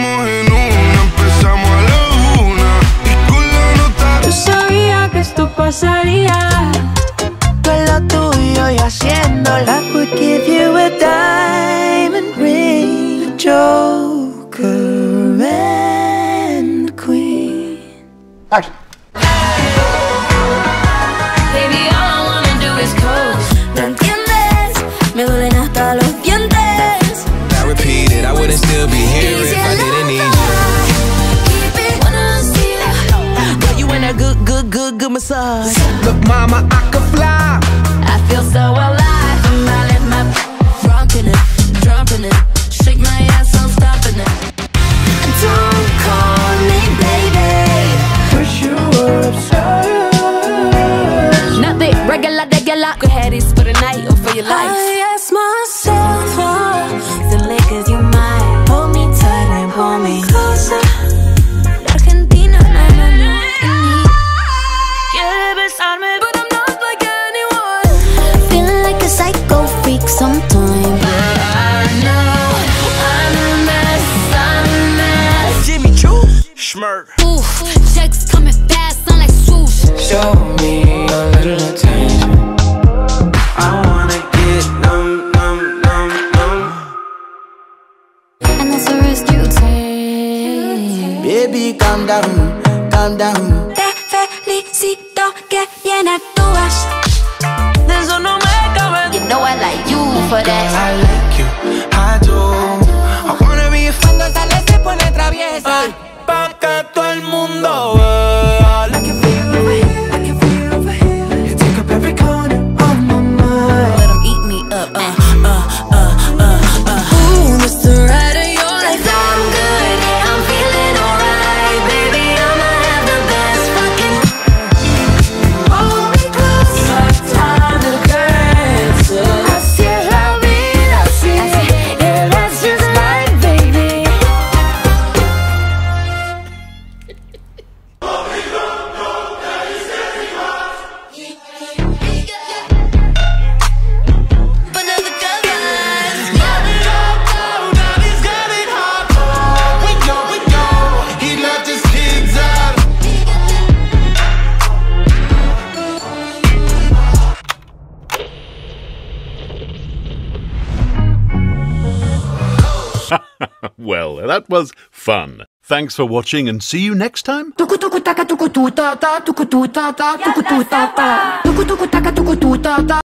estamos en una, empezamos a la 1 y con la nota. Yo sabía que esto pasaría. Tú en lo tuyo y haciéndola. I would give you a diamond ring, Joker and Queen. Action. Baby, all I wanna do is coast. ¿No entiendes? Me duelen hasta los dientes. I repeat it, I wouldn't still be here if I didn't need you. Keep it when I see you. Got you in a good massage. Look, mama, I could fly. I feel so alive. I let my dropping it. Shake my ass, I'm stopping it. Don't call me baby. Wish you were obsessed. Nothing regular. Go ahead, it's for the night or for your life. I ask myself, the liquor you might hold me tight and pull me closer. La Argentina, no. Quiere besarme, but I'm not like anyone. Feeling like a psycho freak sometimes. But I know I'm a mess. Jimmy Choo, Schmirk. Oof, checks coming fast, sound like swoosh. Show me a little attention. I wanna get numb. And that's the risk you take. Baby, calm down. Te felicito que bien actúas. De eso no me cabe. You know I like you for that. I like you, I do. I wanna be Cuando sale se pone traviesa. pa' que todo el mundo vea. I can feel over here. You take up every corner of my mind. Let 'em eat me up. Ooh, it's the ride of your life. I'm good, yeah, I'm feeling alright. Baby, I'ma have the best fucking. Hold me close. No time to cancel. Así es la vida, así. Yeah, that's just life, baby. Well, that was fun. Thanks for watching and see you next time. Tuku tuku taka tuku tu ta ta tuku tu ta ta tuku tu ta ta tuku tuku taka tuku tu ta ta.